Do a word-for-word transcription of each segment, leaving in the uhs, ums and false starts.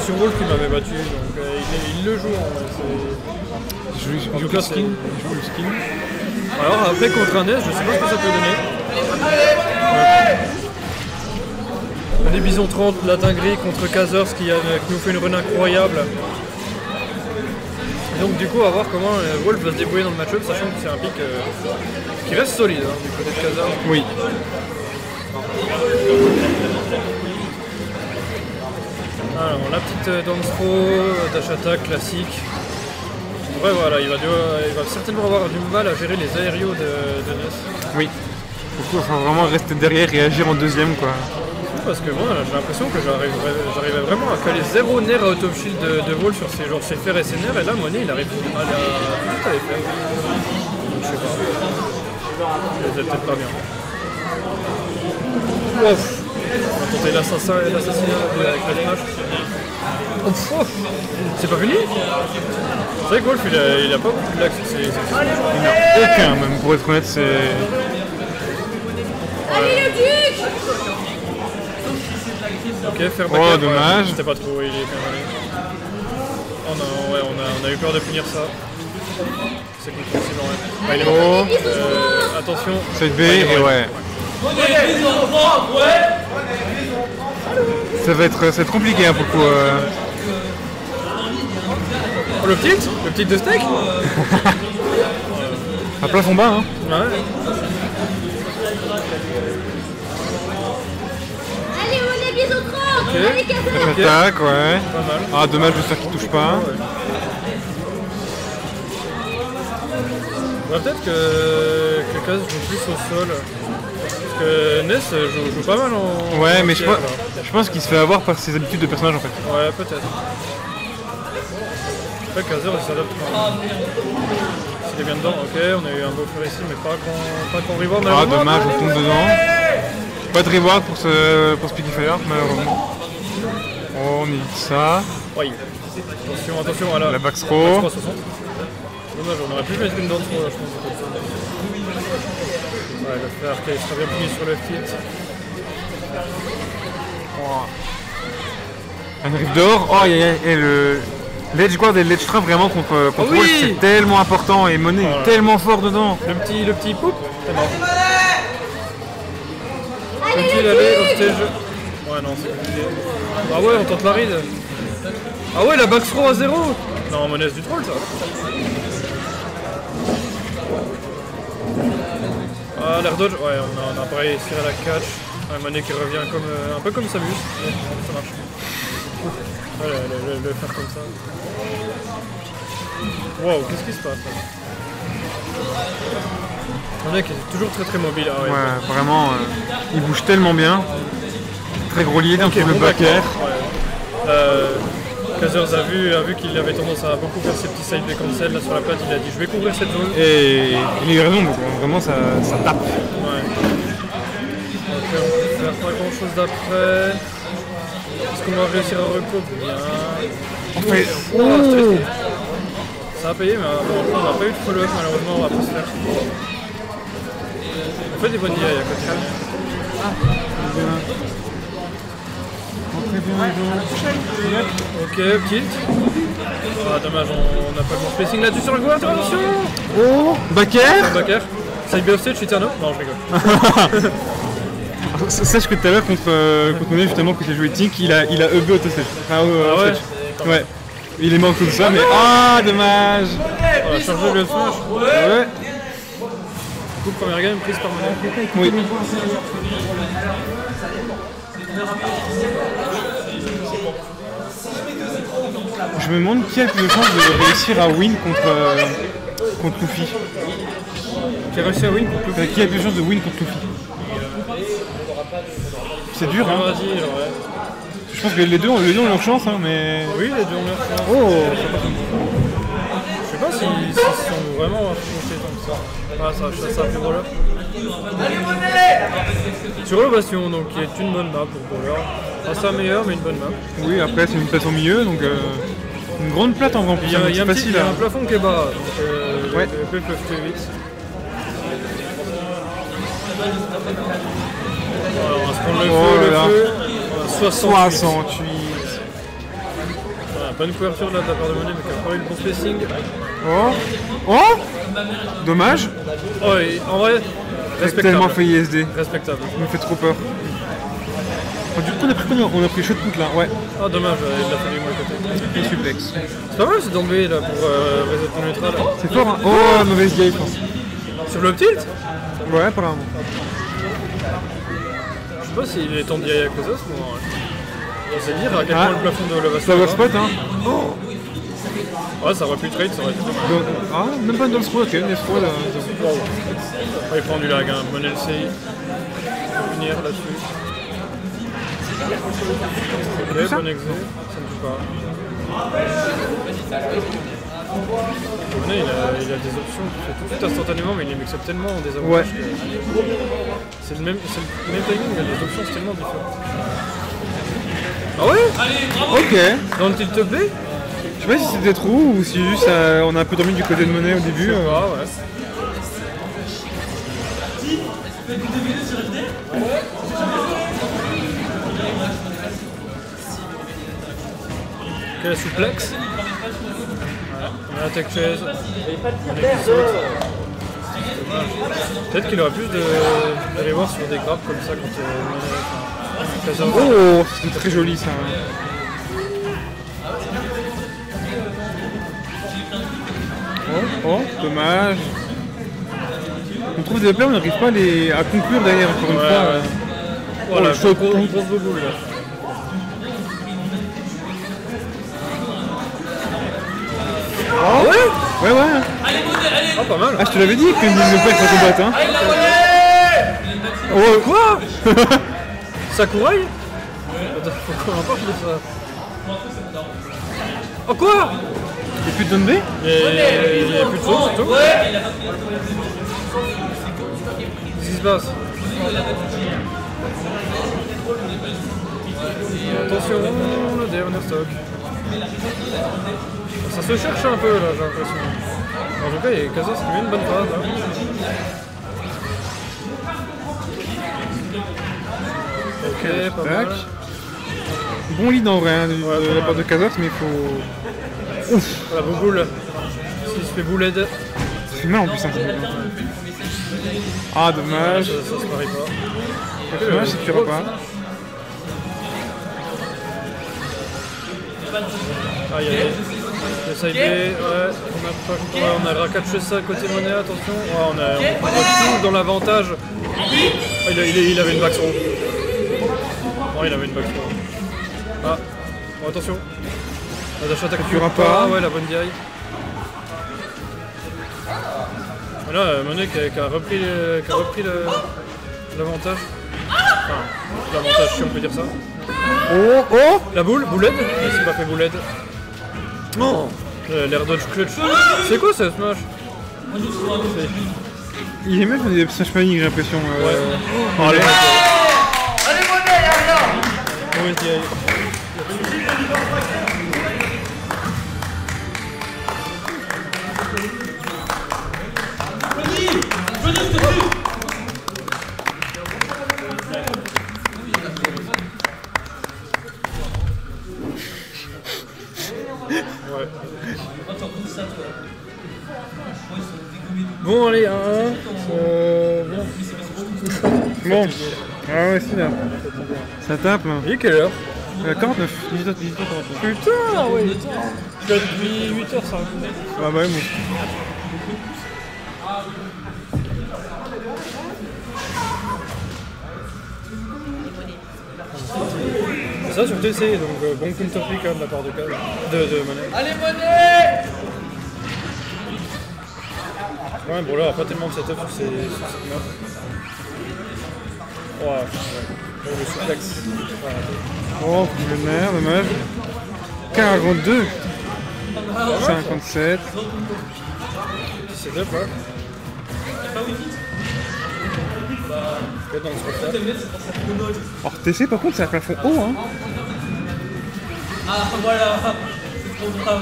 sur Wolf qui m'avait battu, donc euh, il, il le joue. Je joue, je joue le skin. Je joue le skin. Alors après contre un S, je sais pas ce que ça peut donner. Ouais. Les Bisons trente, latin gris contre Kazers qui, a, qui nous fait une run incroyable. Donc du coup on va voir comment euh, Wolf va se débrouiller dans le match-up, sachant que c'est un pick euh, qui reste solide hein, du côté de Kazers. Oui. Alors la petite euh, dance throw, dash attack classique. Ouais voilà, il va, il va certainement avoir du mal à gérer les aérios de, de Ness. Oui. Du coup il faut vraiment rester derrière et agir en deuxième quoi. Parce que moi j'ai l'impression que j'arrivais vraiment à caler zéro nerf à out of shield de, de Wall sur ses, genre, ses fers et ses nerfs, et là Monet il arrive à la tout à les faire. Donc je sais pas. Je les ai peut-être pas bien. Ouf. On va tenter l'assassin et l'assassinat avec la smash. Ouf. C'est pas fini. C'est vrai que Wolf il a, il a pas beaucoup de lags sur ses. Il n'y en a aucun même pour être honnête, c'est. Allez le duc. Ok, faire back. Oh, dommage. C'était pas trop, il est quand même allé. Oh non, ouais, on a, on a eu peur de punir ça. C'est compréhensible en vrai. Ah, il est mort. Oh. Euh, attention. Side B, et ouais. Ça va être, ça va être compliqué hein, pour le coup. Euh... Oh, le petit Le petit de steak. À plafond bas, hein. Ouais. Okay. Okay. Attaque, ouais. Ah, dommage, j'espère qu'il touche pas. Ouais. Ouais, peut-être que, que Kaz joue plus au sol. Parce que Ness joue, joue pas mal en. Ouais, en mais je pense, je pense qu'il se fait avoir par ses habitudes de personnage en fait. Ouais, peut-être. Après, Kazer il s'adapte quand même. S'il est bien dedans, ok, on a eu un beau fer ici, mais pas qu'on qu reward. Ah, dommage, on tombe dedans. Pas de reward pour ce, pour ce Speedy Fire, malheureusement. Oh, on évite ça. Oui. Attention, attention, à la, la back throw. soixante. Dommage, on aurait pu mettre une down throw là, je pense. Ouais, le fer qui sera bien puni sur le tilt. Oh. Un riff d'or. Oh, y a, y a, y a le. L'edge guard et l'edge trap vraiment contre, contre oh, oui. c'est tellement important et Monet oh, est tellement fort dedans. Le petit, le petit poup, c'est mort. Peut-il aller au stage? Ouais, non, c'est compliqué. Ah ouais, on tente la ride. Ah ouais, la back throw à zéro. Non, Monet du troll ça. Ah, l'air dodge, ouais, on a, on a pareil tiré la catch. Un Monet qui revient comme, euh, un peu comme Samus. Ouais, ça marche. Ouais, le, le, le faire comme ça. Wow, qu'est-ce qui se passe là? Le mec est toujours très très mobile. Ah ouais, ouais, ouais, vraiment, euh, il bouge tellement bien. Très gros lead, okay, le bon back air. Ouais. Euh, Kazers a vu, a vu qu'il avait tendance à beaucoup faire ses petits side play cancel là sur la plate, il a dit je vais couvrir cette zone. Et il a eu raison, donc vraiment ça, ça tape. Ouais. Ok, on peut faire pas grand chose d'après. Est-ce qu'on va réussir à recoup? Bien. En fait, oh, ça a payé, mais bon, on n'a pas eu de follow-up malheureusement, on va pas se faire. On fait des bonnes D I à côté. Ah, très bien. Ok, tilt. Ah, dommage, on n'a pas le bon spacing là-dessus sur le goût, attention. Oh, back air. Back air. Side B off stage, Eterno. Non, je rigole. Sache que tout à l'heure contre, euh, contre Monet, justement, quand il a joué Tink, il a, il a E B auto stage. Ah, euh, ah ouais, stage. Ouais. Il est mort tout ça, mais ah, dommage. On a changé le flash. Ouais. Du coup, première game prise par Monet. Oui. Je me demande qui a le plus de chance de réussir à win contre, euh, contre Luffy. Qui a réussi à win contre Luffy? Qui a le plus de chance de win contre Luffy? C'est dur, hein. On va dire, ouais. Je pense que les deux, les deux ont leur chance, hein, mais... Oui, les deux ont leur chance. Oh. Je sais pas s'ils si, si sont vraiment affrontés tant que ça. Ah, ça, ça, ça a fait roller. Sur l'Ovation, donc qui est une bonne map pour roller. Pas sa meilleure, mais une bonne map. Oui, après c'est une place au milieu, donc euh, une grande plate en vampire. Il y a, y a, facile, petit, y a un plafond qui est bas, donc euh, ouais. les P peuvent tuer vite. Alors, on va se prendre le oh feu, là. le feu. soixante-huit. soixante-huit. bonne couverture là de la part de Monet, mais qui a pas eu le bon spacing. Oh Oh Dommage. Oh, et en vrai, J'ai respectable. tellement fait I S D. Respectable. Ça me fait trop peur. Oh, du coup, on a pris combien? On a pris shot put là, ouais. Ah, dommage, il l'a fait du mauvais côté. Et suplex. C'est pas mal ce d'emblée là pour euh, reset ton neutral. C'est fort, hein. Oh, mauvaise vieille, je pense. Sur le tilt? Ouais, apparemment. Je sais pas s'il est temps d'y aller à cause de ce moment. On sait dire à quel Ah. point le plafond de Lava Ça va spot, hein. Ouais, ça aurait pu trade, ça aurait été dommage. Donc, ah, même pas dans le scroll, ok, neuf scroll. Là. Ouais, il prend du lag, hein. Bon L C. Finir là-dessus. Ok, ça bon exé. Ça ne joue pas. Monet, il a, il a des options qui fait tout de suite instantanément, mais il les mixe tellement en désavantage. Ouais. que C'est le même, c'est le même timing, mais les options c'est tellement différent. Ah ouais? Ok. Dans le tilt play? Je sais pas si c'était trop ou si juste euh, on a un peu dormi du côté de Monet au début. euh. Ah ouais. Ok, la souplex. Voilà. On a la tech chaise. On est qui saute. Peut-être qu'il aurait plus de- d'aller voir sur des grappes comme ça quand euh, on est. Oh, c'est très joli ça. Oh, oh, dommage. On trouve des plays, on n'arrive pas à, les... à conclure derrière encore une Ouais, fois. ouais. Voilà, Oh, je chaud. grosse grosse boboule là. Oh ouais. Ouais, ouais. Ah, pas mal. Ah, je te l'avais dit que ne pas faut combattre, hein. Oh, Quoi? Sakurai? Attends, faut qu'on en parle de ça. Oh quoi? et plus de zone B. Il n'y a plus de faute, c'est tout. Qu'est-ce qui se passe? Attention, le dernier stock. Ça se cherche un peu là, j'ai l'impression. En tout cas, il y a Kazas qui met une bonne phase là. Ok, pas mal. Tac. Bon lead en vrai hein, de, Ouais, de pas la mal. part de Kazas, mais il faut. Ouf. Voilà, Boboul. S'il se fait bouled. C'est mal en plus. Hein. Ah, dommage. Ça, ça se parie pas. Dommage, c'est qu'il n'y aura pas. Ah, il y a le side B, ouais, on a pas, ouais, on a raccatché ça côté Monet, attention. Ouais, on a, on est tout dans l'avantage. Ah, il, a- il, a- il avait une back throw. Oh, il avait une back throw. Ah, bon, attention. La dash attack Il y aura pas. ouais, la bonne D I. Voilà, euh, Monet qui a, qui a repris, le- qui a repris le- l'avantage. Enfin, l'avantage si on peut dire ça. Oh, oh. La boule, boulette. Il s'est pas fait boulette. Non. Euh, L'air dodge clutch. C'est quoi ce smash? Il est même fait des smash paniques, j'ai l'impression. Euh... Ouais. Oh, allez. Allez, Monet, y'a rien. Mauvaise D I. Ouais. Bon, allez, un un. Euh, bon. Bon. Ah ouais, si là. Ça tape là. Il est quelle heure? Euh, quarante-neuf. dix-huit heures quarante-neuf. Putain, ouais, je suis là depuis huit heures, ça. Ah bah ouais, moi. C'est ça sur T C, donc euh, bon counter pick quand même de la part de Cal. De, de Monet. Allez, Monet. Ouais, bon là, pas tellement de setup sur, ces, sur cette map. Ouais, ouais. Ouais, le suplex. Ouais. Oh, le nerf, dommage. quarante-deux. cinquante-sept. Petit setup là. Peut-être dans le spot. Alors T C par contre c'est un plafond haut hein. Ah, voilà. C'est trop grave.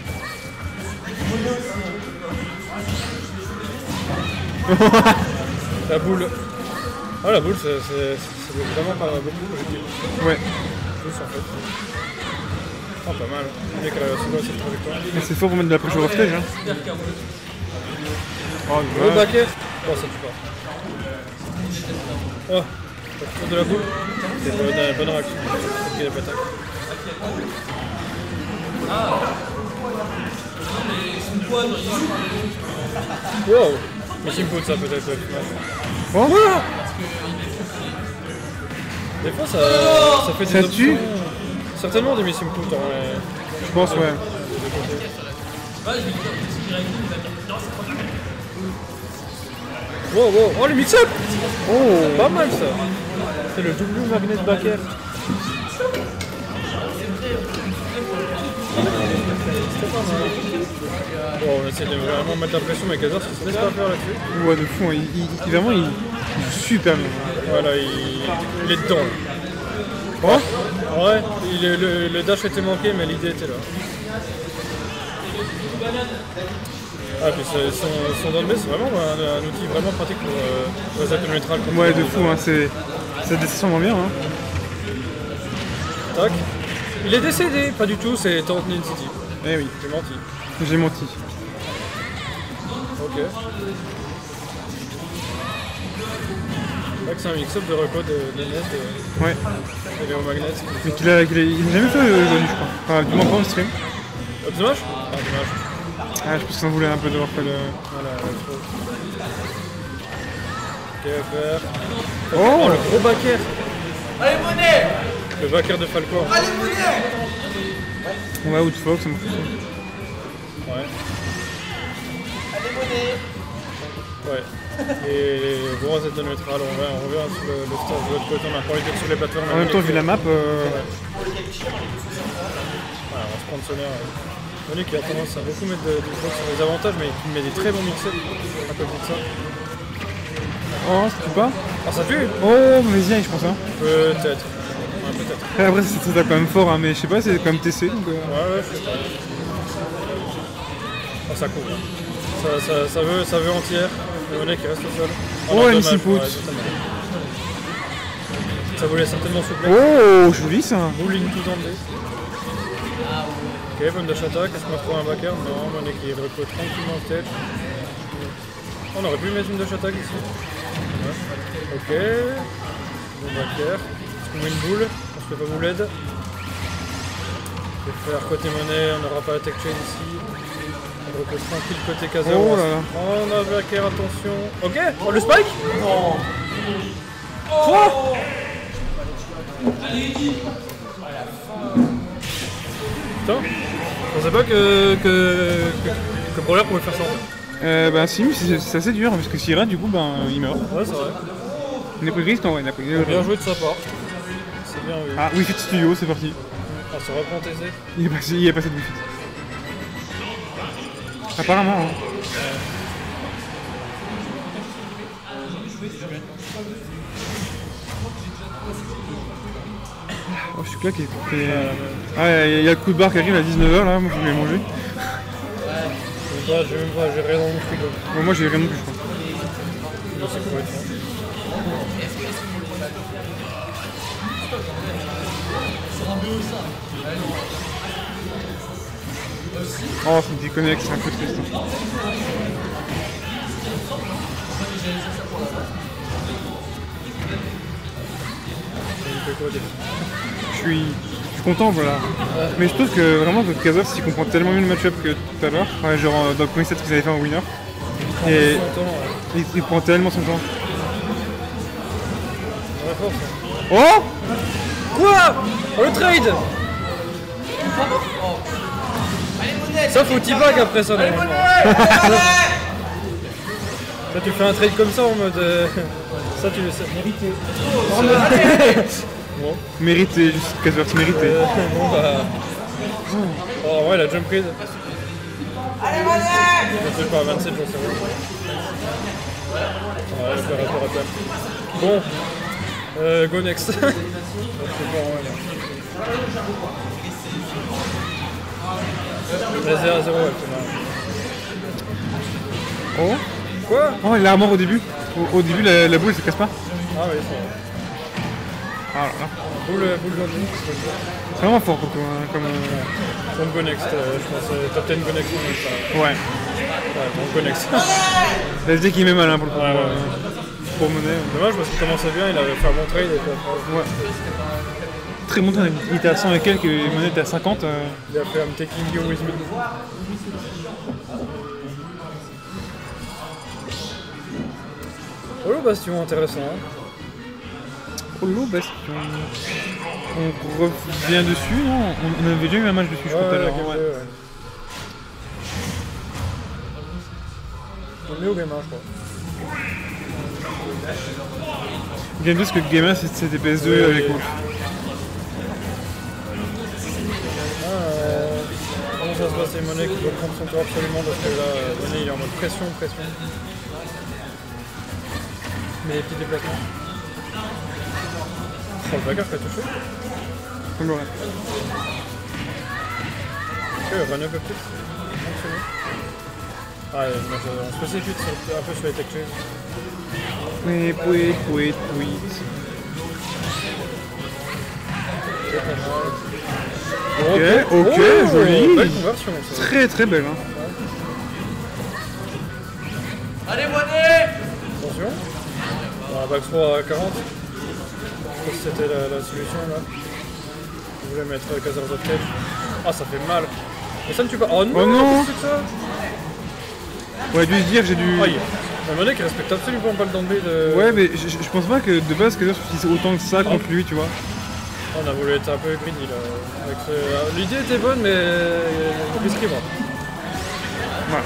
La boule. Ah, la boule, c'est c'est- c'est vraiment pas beaucoup projectile. Ouais. Plus en fait. Oh, pas mal. Le mec a c'est quoi cette trajectoire? Mais c'est fort pour mettre de la pression au stage. Hein. Oh, Gros ouais. backer. Oh, ça tue pas. Oh, ça tue de la boule. C'est une bonne, bonne réaction. Ok, la patate. Wow. Mais c'est une faute ça peut-être. Ouais. Oh. Des fois ça, ça fait des Ça options. tue. Certainement des missing put en vrai. Je pense, ouais. Wow, wow. Oh le mix-up. Oh. Pas mal ça. C'est le double magnet backer. Bon, on essaie de vraiment mettre la pression, mais Kazar, ça se laisse pas faire là-dessus. Ouais, de fou. Hein. Il, il, il, vraiment, il, il joue super bien. Voilà, il, il est dedans. Là. Oh. Ouais, il est- le, le dash était manqué, mais l'idée était là. Ah, puis c'est- son, son down B, c'est vraiment un, un outil vraiment pratique pour euh, les actes neutrales. Ouais, de fou. Hein. C'est, ça descend vraiment bien. Hein. Tac. Il est décédé, pas du tout, c'est Torrent City. Eh oui, J'ai menti. j'ai menti. Ok. Là que c'est un mix-up de reco de, de net et, Ouais. et Léo Magnet. Mais qu'il a, qu'il a, il a jamais fait euh, aujourd'hui, je crois. Enfin, du moins pas en stream. Hop smash. Ah, dommage. Ah, je pense qu'il s'en voulait un peu d'avoir fait le. Voilà, trop. Ok, faire. Oh, Le gros backer. Allez, monnaie. Le backer de Falcor. Allez, monnaie. On va Outfox, ça me fout. Ouais. Allez, monnaie. Ouais. Et gros Z de neutral, on revient, on revient sur le, le stage de l'autre côté, on a pas envie d'être sur les plateformes. En même temps, vu la map, euh... Ouais, on va se prendre sonner. Monique qui a tendance à beaucoup mettre de, de choses sur les avantages, mais qui met des très bons mix-ups à côté de ça. oh, ça tue pas. Ah, ça tue. Oh, vas-y, je pense. Hein. Peut-être. Ouais, peut-être. Après, c'est ça tape quand même fort, hein, mais je sais pas, c'est quand même T C. Donc, euh... Ouais, ouais, je sais pas. Oh, ça court. Ça, ça, ça, veut, ça veut entière. Le Monique qui reste au sol. Oh, non, une dommage. six-put. Ouais, totalement. Ça voulait certainement souffler. Oh, joli ça. Bowling tout en deux. Ok, pomme de chata, qu'est-ce qu'on va trouver un backer? Non, on est qui recrute tranquillement le tête. On aurait pu mettre une de chata ici. Ouais. Ok. Bon backer. Est-ce qu'on met une boule? On se fait pas bouled. Je vais faire côté monnaie, on n'aura pas la tech chain ici. On recrute tranquille côté Kazer. Oh là là. On a backer, attention. Ok, oh, le spike? Non. Quoi? Putain, je pensais pas que, que, que, que Brawler pouvait faire ça. Euh, bah si, mais c'est c'est assez dur, parce que s'il rate, du coup, ben, il meurt. Ouais, c'est vrai. Il a pris le risque, non, ouais, il a pris le Bien joué de sa part. C'est bien vu. Ah, Wi-Fi Studio, c'est parti. Ah, ça reprend T C. Il est passé, il est passé de Wi-Fi. Apparemment, hein. Oh, je suis claqué. Et, euh, ah, il y a le coup de barre qui arrive à dix-neuf heures là, moi je vais manger. Je sais pas, j'ai même pas, j'ai rien dans mon frigo. Bon, moi j'ai rien non plus, je crois. Je sais quoi être faim. Oh, ça me déconnecte, c'est un peu triste. Il fait quoi, des- Je suis, je suis content, voilà. Mais je trouve que vraiment que Kazar, s'il comprend tellement mieux le match-up que tout à l'heure, ouais, genre euh, dans le premier set qu'ils avaient fait en winner, et Son temps, ouais. il, il prend tellement son temps. Très fort, ça. Oh Quoi? Oh, le trade! Ça faut T-bag après ça normalement. Ça tu fais un trade comme ça en mode... euh, Ça tu le sais. Mérité. Bon. Mérité, juste Kazar, c'est mérité. Euh, bon bah... Oh ouais la jump read. Allez, monnaie. Je sais pas, vingt-sept j'en sais rien. Ouais, je vais rappel, rappel. Bon. Euh, go next. Je sais pas, ouais, là. zéro à zéro, elle fait mal. Oh Quoi? Oh, il a mort au début. Au, au début, la, la boule, ça casse pas. Ah oui, c'est vrai. Ah là là. Full, full zombie. C'est vraiment fort pour toi. Hein, comme, euh... Comme Go Next, euh, je pense. Euh, top dix Go Next. Ouais. Ouais, bon, Go Next. La S D qui met mal hein, pour le coup. Ouais, ouais. Euh, pour monnaie. Dommage parce qu'il commençait bien, il avait fait un bon trade. Et puis après, Ouais. Très bon trade. Il était à cent et quelques, et monnaie était à cinquante. Euh... il a fait I'm taking you with me. Oh, le bastion intéressant. Hein. Holo Bastion. On revient dessus, non? On avait déjà eu un match dessus, je Ouais, crois, tout à ouais, l'heure. Game Ouais. deux, ouais. On est au Game un, je crois. Game deux, parce que Game un c'était P S deux Oui, avec oui. Wolf. Ah, euh, comment ça se passe, c'est Monet qui doit prendre son tour absolument parce que là, euh, Monet il est en mode pression, pression. Mais les petits déplacements. Oh, le bagarre qui a touché. Ouais. Ok, run up plus. Fonctionné. Ah, ouais, moi, je- on se précipite sur- un peu sur les tech chase. Oui, oui, oui, oui. C'est pas mal. Ok, ok, Oh, joli. belle conversion, ça. Très très belle. Hein. Allez, Monet! Attention. On a back trois à quarante. Je pense que c'était la, la solution là. Je voulais mettre Kazar of Cage. Ah, ça fait mal. Mais ça ne tue pas. Oh non, Oh non. qu'est-ce que c'est que ça? On a dû se dire, j'ai dû. Aïe. Un Monet qui respecte absolument pas le downbeat de... Ouais, mais je, je pense pas que de base, Kaiser s'utilise autant que ça contre lui, tu vois. On a voulu être un peu greedy là. Avec ce... L'idée était bonne, mais risqué moi. Ouais.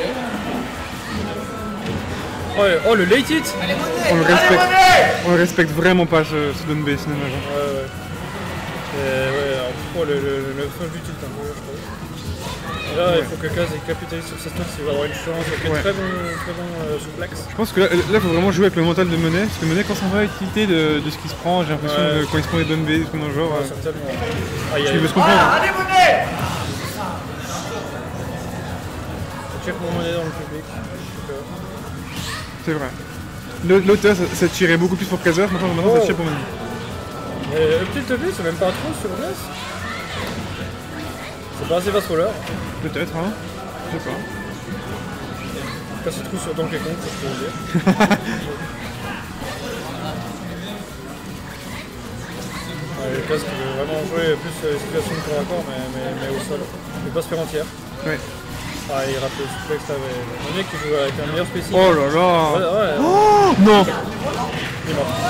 Oh, le- oh, le late hit. On le respecte, on le respecte vraiment pas ce, ce down base, c'est dommage. Hein. Ouais, ouais. Et ouais, alors, oh, le, le, le flash du tilt un peu, je trouve. Et là, il faut que Kaz capitalise sur cette tour s'il va avoir une chance. Il y a Ouais. très bon, très bon euh, suplex. Je pense que là, il faut vraiment jouer avec le mental de Monet, parce que Monet, quand ça va tilter de, de ce qui se prend, j'ai l'impression Ouais. que quand il se prend des down base, ou dans le genre, Ouais, euh, certainement. Aïe, il aïe. veut se comprendre. Allez, Monet! Check mon monnaie dans le public. Donc, euh, C'est vrai. Le- L'auteur, ça, ça tirait beaucoup plus pour Kaiser, maintenant, maintenant Oh. ça tire pour Monet. Et le petit V, c'est même pas trop sur N E S. C'est pas assez fast roller. Peut-être, hein. Je sais pas. Pas ce trou sur Donkey Kong, ça je peux vous dire. Ouais, le casque veut vraiment jouer plus euh, situation de corps à corps, mais, mais, mais au sol. Il peut pas se faire entière. Ouais. Ah, il rate le suplex là, mais le mec qui joue avec un meilleur spécimen. Oh là là. Ouais, ouais, Oh non. il est mort.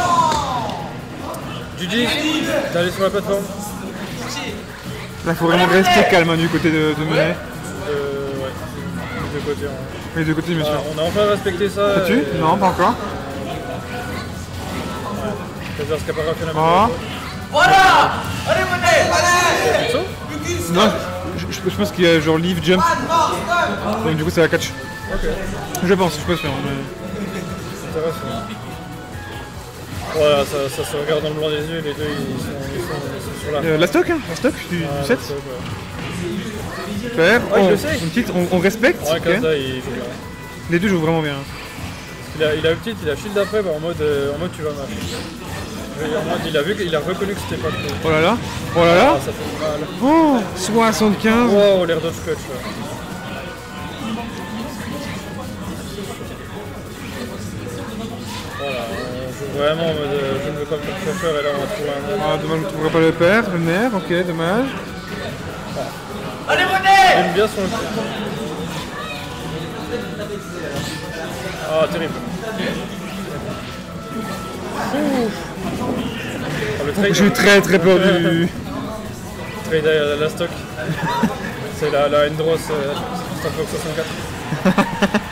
G G, t'es allé sur la plateforme. Là, faut vraiment rester calme hein, du côté de, de Monet. Euh, ouais, des deux côtés. hein. Les deux côtés, bien sûr. Ah, on a enfin respecté ça. As-tu et- Non, pas encore. Kaiser Scapara fait la même Ah. chose. Voilà! Allez, Monet! Il y a plus de saut. Non, je, je- je pense qu'il y a genre leave, jump. Donc du coup, c'est la catch. Ok, Je pense, je suis pas sûr. Mais... intéressant. Voilà, ça, ça se regarde dans le blanc des yeux, les deux ils sont, ils sont, ils sont sur la fin. Euh, la stock, hein La stock du, du Ouais, set. ça, ouais. Super. Ouais, je on, le sais. on, titre, on, on respecte. Ouais, ok. Kazda il joue bien. Les deux jouent vraiment bien. Il a, il a le titre, il a shield après, bah, en mode, euh, en mode tu vas match. Je veux dire, en mode, il a vu qu'il a reconnu que c'était pas le Oh là là. Oh là Ah, là. ça fait mal. Oh soixante-quinze. Wow, l'air dodge clutch là. Voilà, on joue vraiment en mode euh, je ne veux pas me faire crusher et là on va trouver un Ah, dommage, on ne trouvera pas le père, le nerf. Ok, dommage. Allez, Monet! J'aime bien son coup. Ah, terrible. Ouf. Ah, le trade, J'ai eu très très peur du. trade à la stock. C'est la, la Endros euh, Starfox soixante-quatre.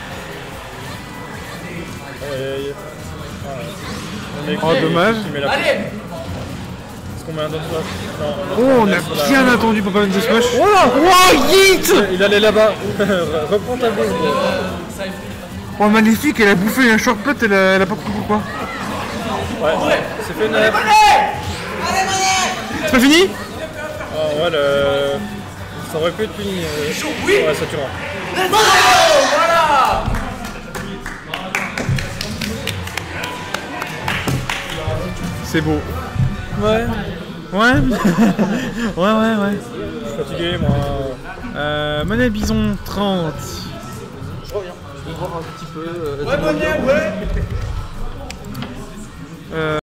Aïe, aïe, aïe. Ah, le mec Oh, qui- dommage. qui met la- Allez! Est-ce qu'on met un autre swap? Non, Oh, on a sur la- bien attendu pour pas mettre de smash. Voilà. Oh, yeet. Il allait là-bas. Reprends ta boule. gros. Oh, magnifique, elle a bouffé un short put, elle a, elle a pas compris pourquoi. Ouais, c'est fait nerf. C'est pas fini? Ah ouais, le... ça aurait pu être puni. euh. Ouais, ça tuera. Voilà! C'est beau. Ouais. Ouais, ouais, ouais, ouais. Je suis fatigué, moi. Euh, Monnaie Bison trente. Je reviens. Je vais voir un petit peu. Euh, Ouais, Monet, ouais. Euh,